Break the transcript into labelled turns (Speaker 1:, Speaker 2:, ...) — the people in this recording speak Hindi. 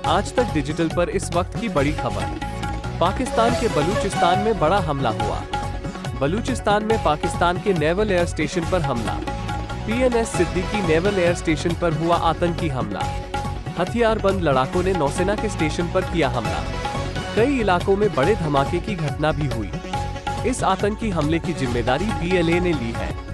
Speaker 1: आज तक डिजिटल पर इस वक्त की बड़ी खबर। पाकिस्तान के बलूचिस्तान में बड़ा हमला हुआ। बलूचिस्तान में पाकिस्तान के नेवल एयर स्टेशन पर हमला। PNS Siddiqui naval air station पर हुआ आतंकी हमला। हथियारबंद लड़ाकों ने नौसेना के स्टेशन पर किया हमला। कई इलाकों में बड़े धमाके की घटना भी हुई। इस आतंकी हमले की जिम्मेदारी PLA ने ली है।